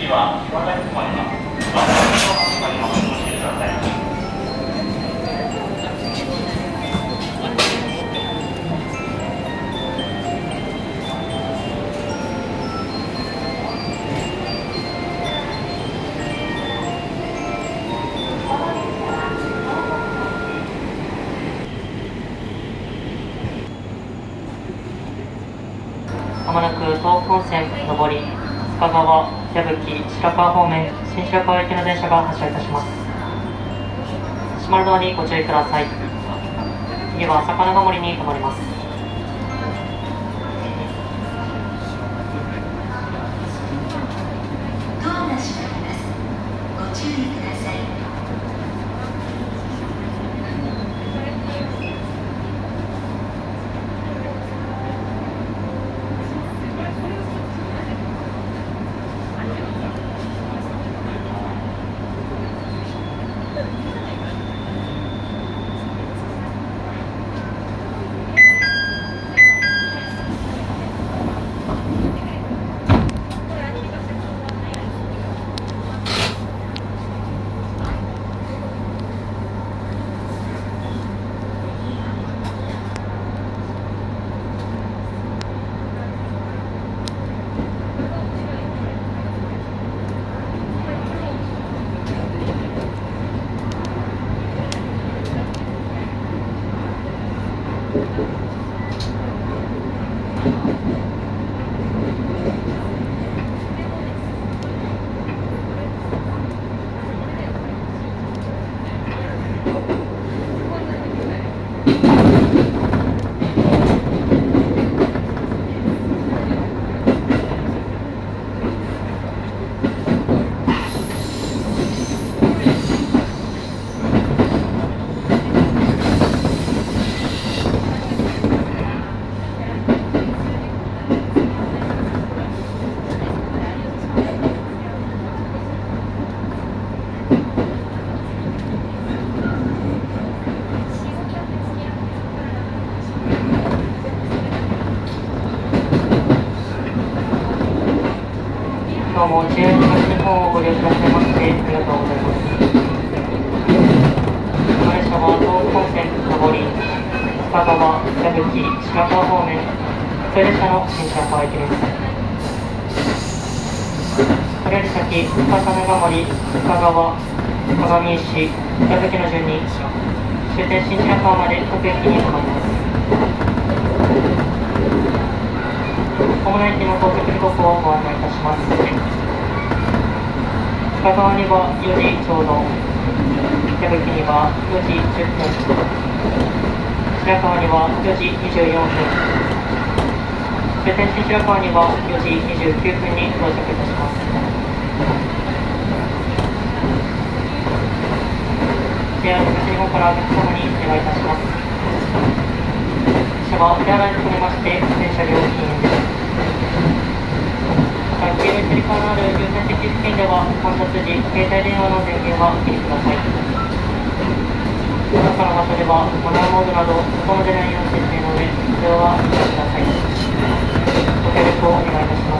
は岩谷止まります。岩谷の発車にお越しください。 まもなく東北本線上り須賀川、矢吹、白川方面新白川行きの電車が発車いたします。閉まるドアにご注意ください。次は魚ヶ森に停まります。 ドアが閉まります。ご注意ください。 どうも JR 東日本をご利用くださいましてありがとうございます。この列車は東北本線上り須賀川、矢吹、白川方面普通列車の新白川行きです。これより先魚ヶ森、須賀川、鏡石、矢吹の順に終点新白川まで各駅に停まります。主な駅の到着時刻をご案内いたします。須賀川には4時ちょうど、矢吹には4時10分、白川には4時24分、終点新白川には4時29分に到着いたします。JR 東日本からお客様にお願いいたします。列車は手洗いととめまして電車料金円です。黄色いつり革のある優先席付近では混雑時、携帯電話の電源はお切りください。その他の場所ではマナーモードなど外の出ないように設定の上、それはお控えください。ご協力をお願いいたします。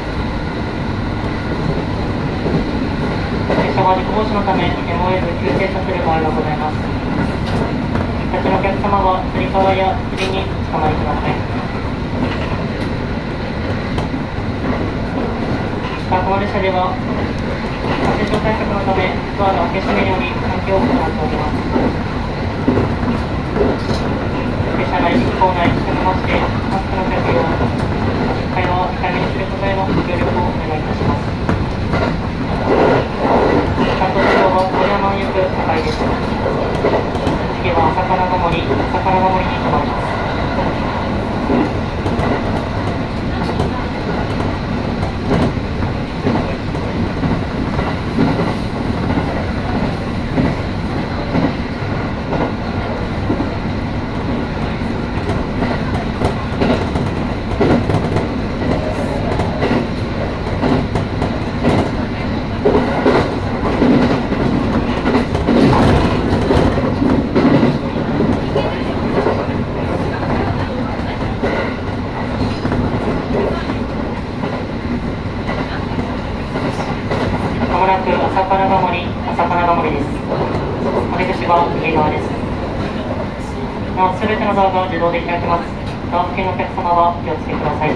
列車は事故防止のため MOL 急停車する場合がございます。先のお客様はつり革や釣りにお捕まりください。この列車では感染症対策のためドアの開け閉めにより換気を行っております。列車内、構内、含めましてマスクの着用、会話を控えめにすることへのご協力をお願いいたします。関東地方は森山行く高いです。次は魚ヶ森に停まります。 朝金が森です。お出口は右側です。なお、すべてのドアが自動で開きます。ドア付近のお客様はお気をつけください。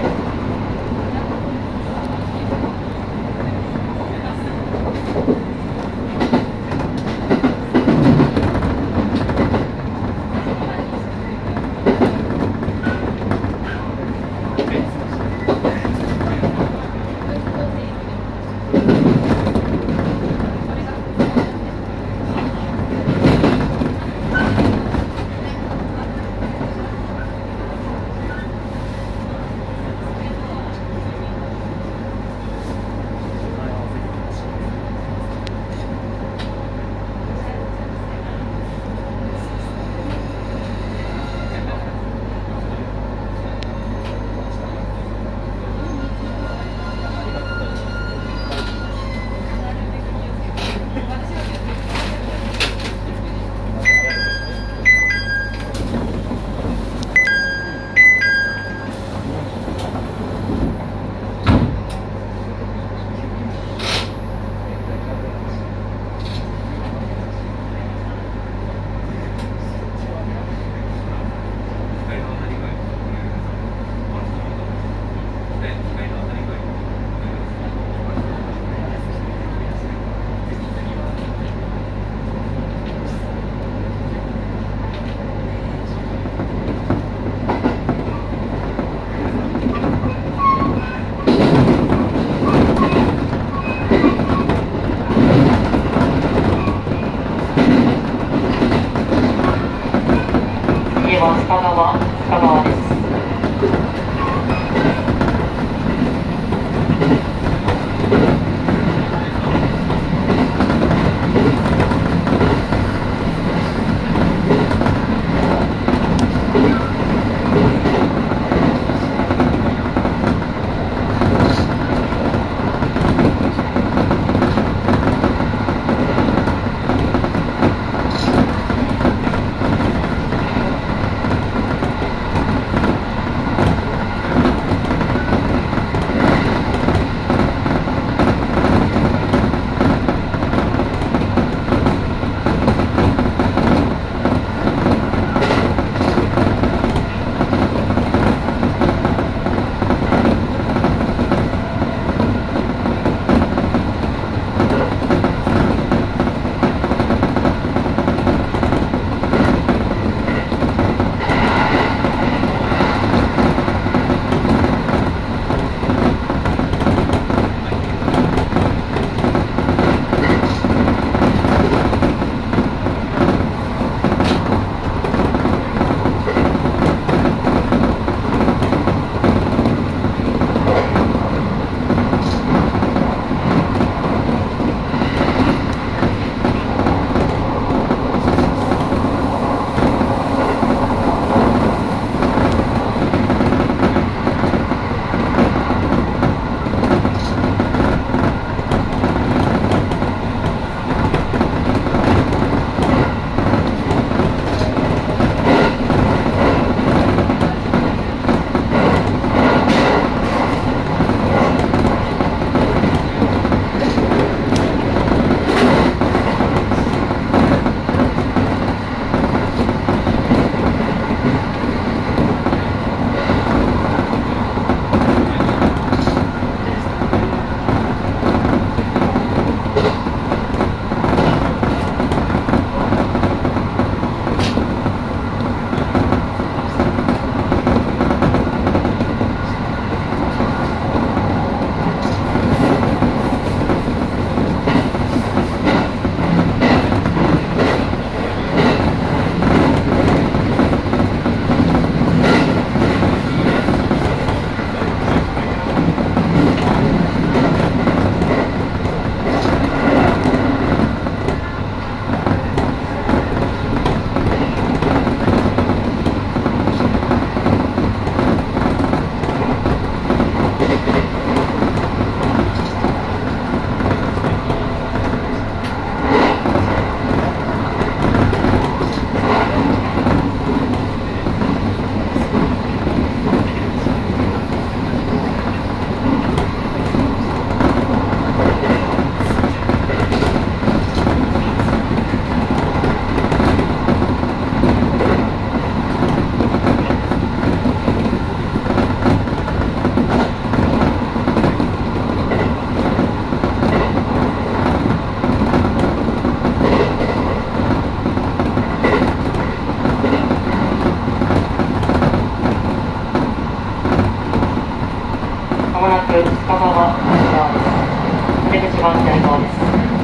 1番左側です。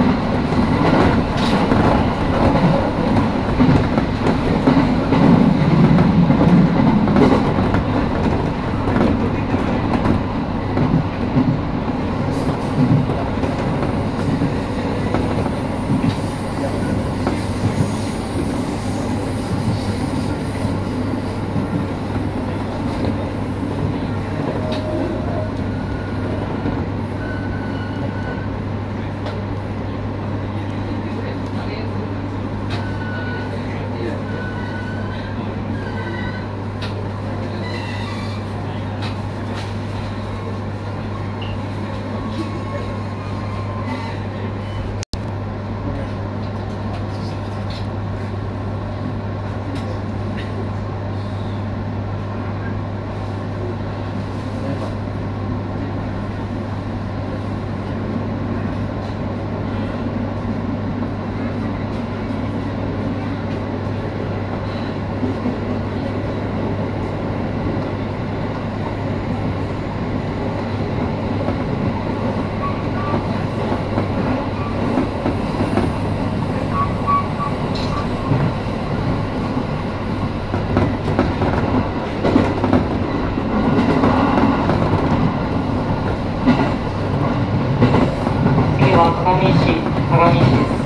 鏡石です。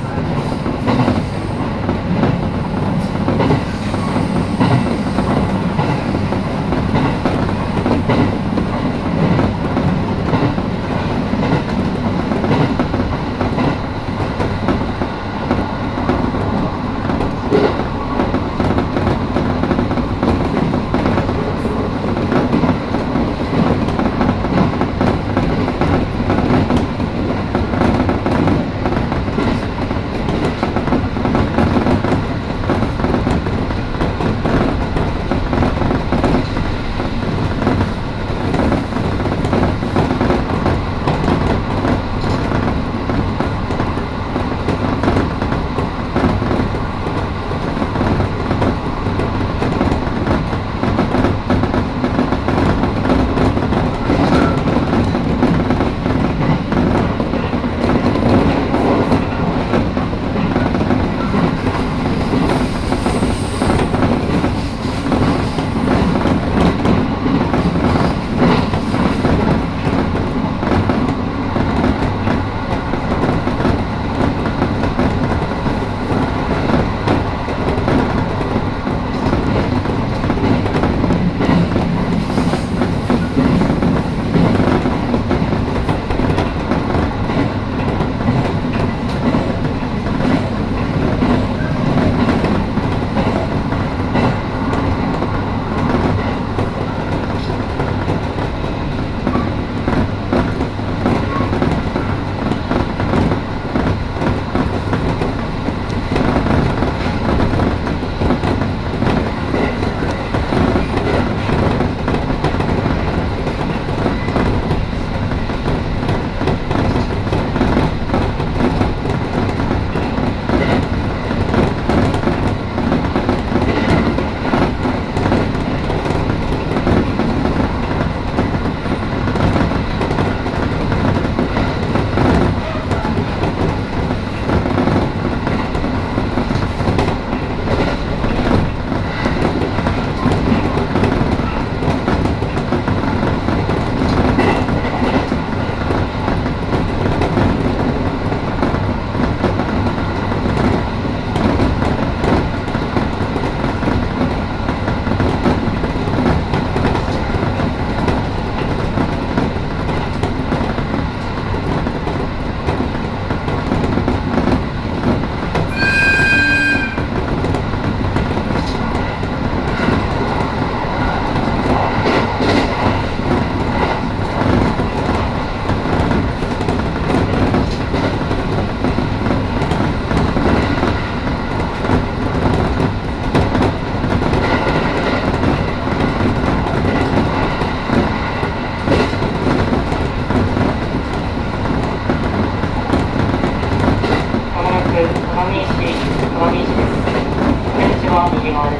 右側です。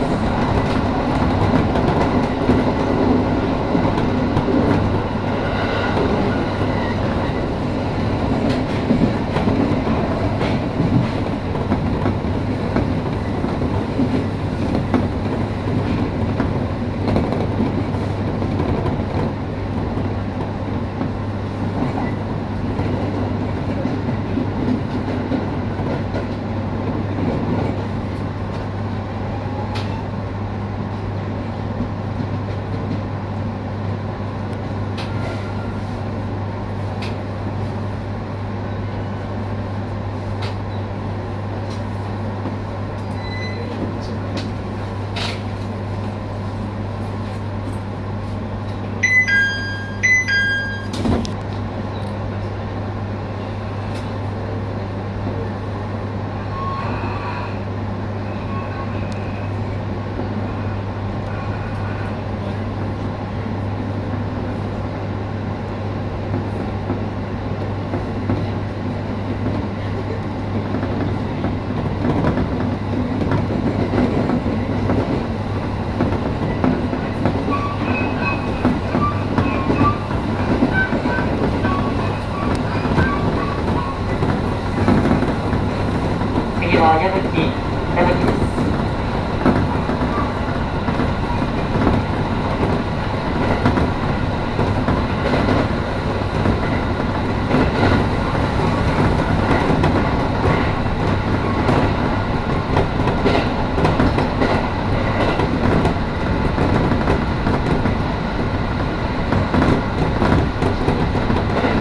矢吹です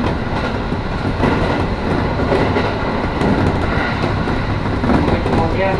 。JR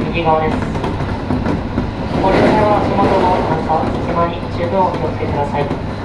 右側です。ご利用者は足元の段差、隙間に十分お気をつけください。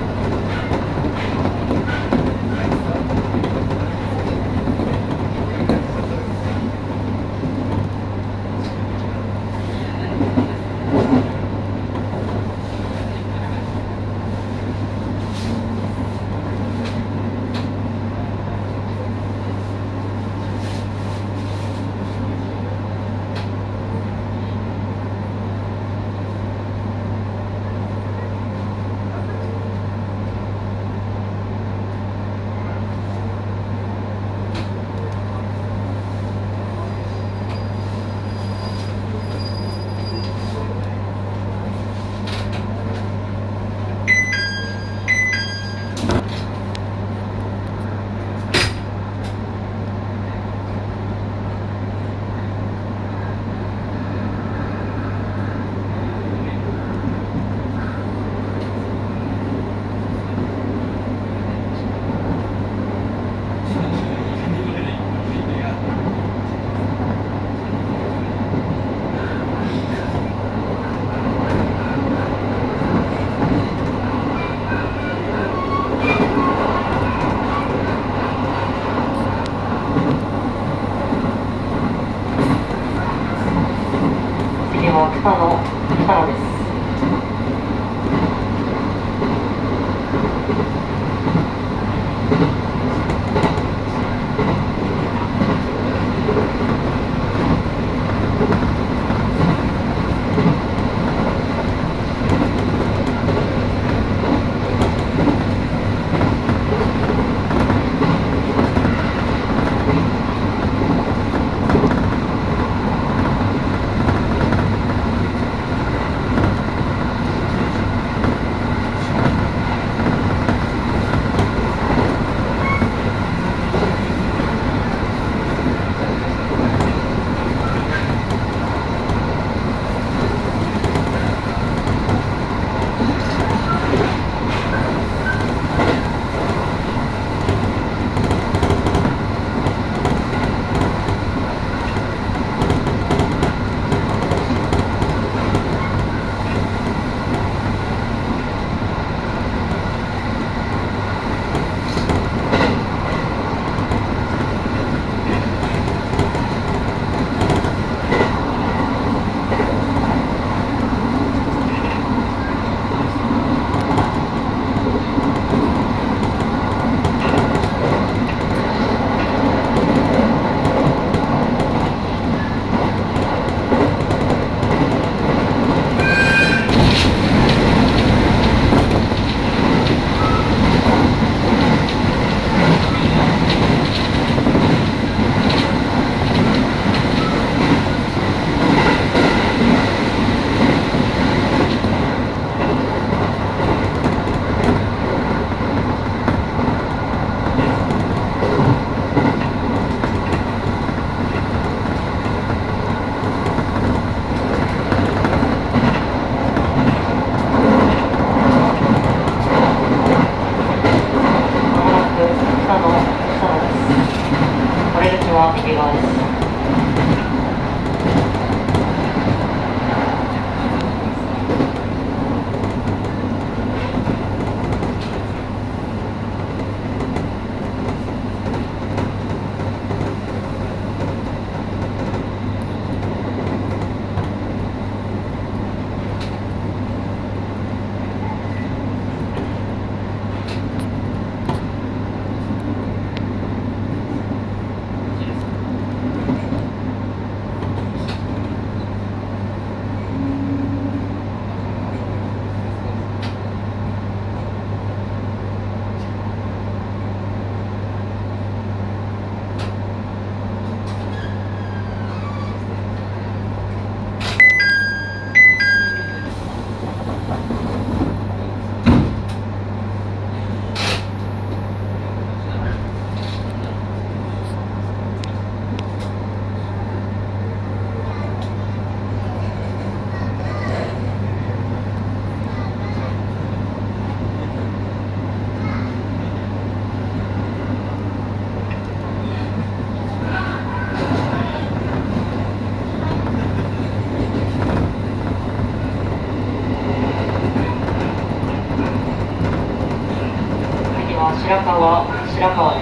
次は北野です。 白川です。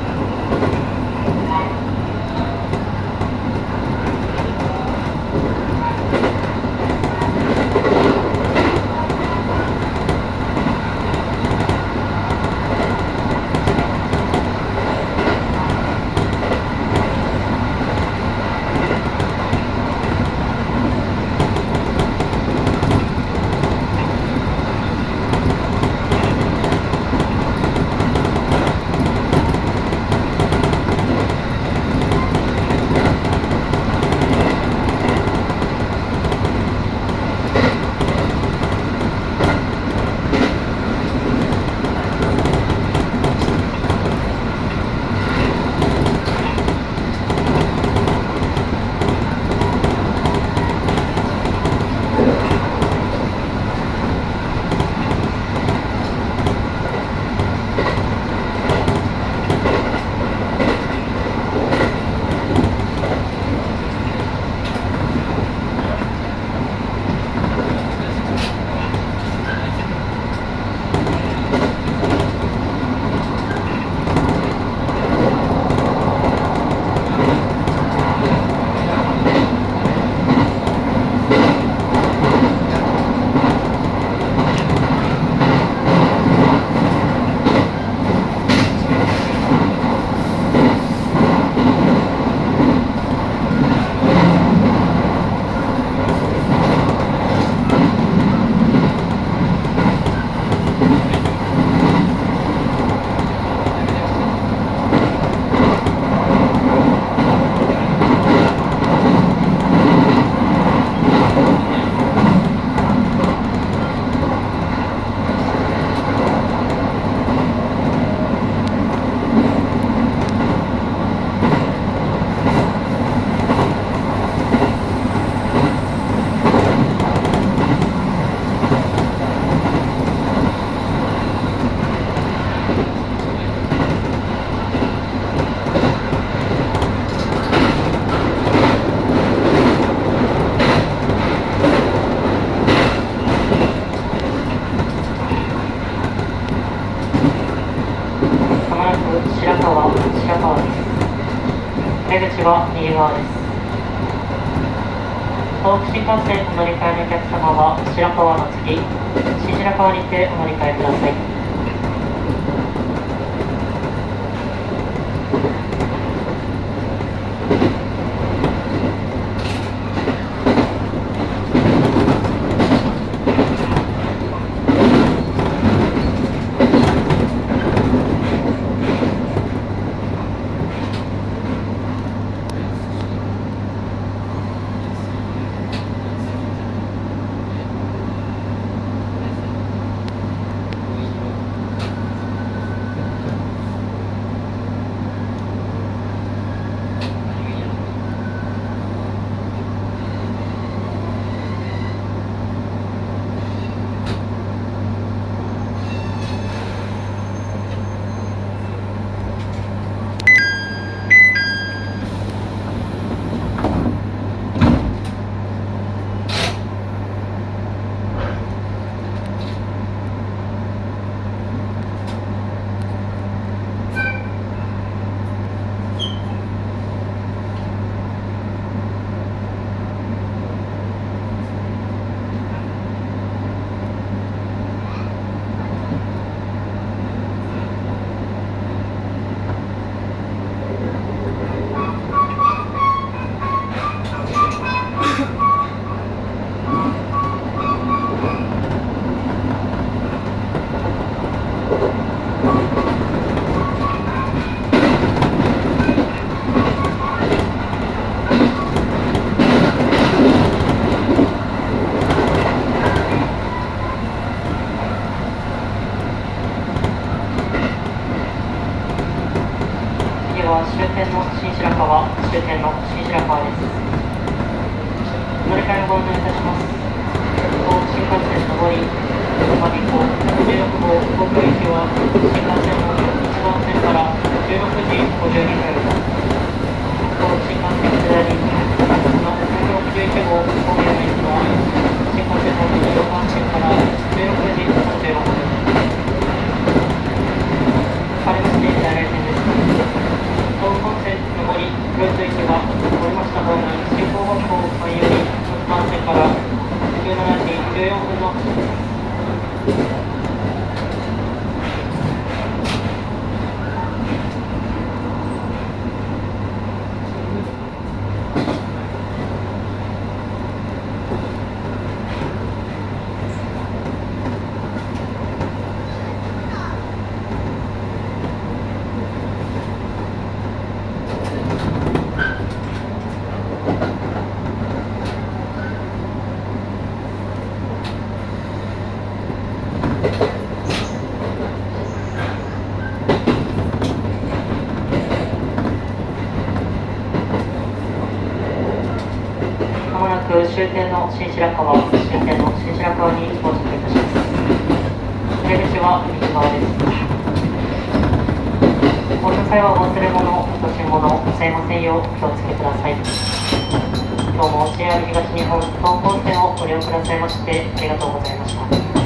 出口は右側です。東北新幹線お乗り換えのお客様は白川の次、新白川にてお乗り換えください。終点の新白川です。乗り換えをご案内いたします。東北新幹線上り我孫子116号航空行きは新幹線の1番線から16時52分、東北新幹線下りの161号今夜の行きは新幹線の16番線から16時36分。 られる点です。東本線上り黒磯行きは降りましたホーム進行方向前より6番線から17時14分の終点の新白川に到着いたします。出口は右側です。降りの際はお忘れ物、落とし物、忘れませんようお気をつけください。今日も JR 東日本東本線をご利用くださいましてありがとうございました。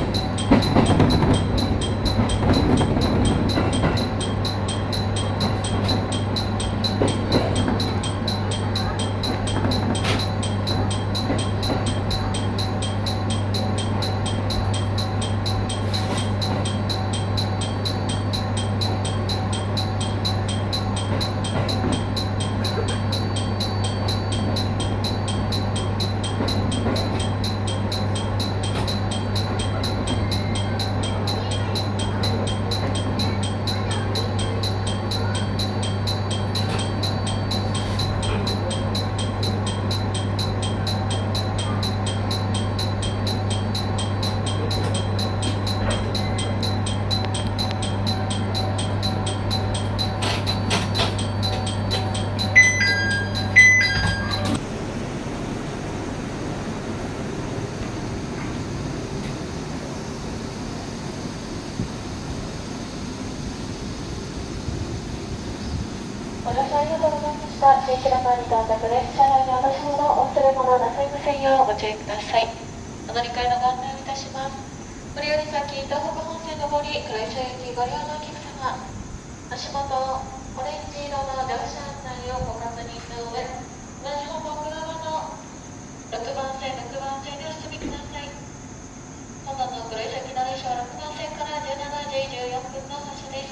ご乗車ありがとうございました。新白川に到着です。車内に落とし物、お忘れ物なさいませんようご注意ください。お乗り換えのご案内をいたします。これより先、東北本線上り黒磯行きご利用のお客様、足元オレンジ色の乗車案内をご確認の上、同じ方向側の6番線でお進みください。本日の黒磯行きの列車は6番線から17時14分の発車です。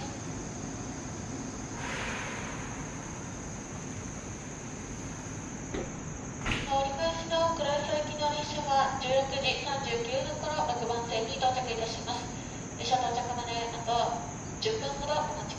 折り返しの黒磯行きの列車は16時39分頃6番線に到着いたします。列車到着まであと10分ほどお待ち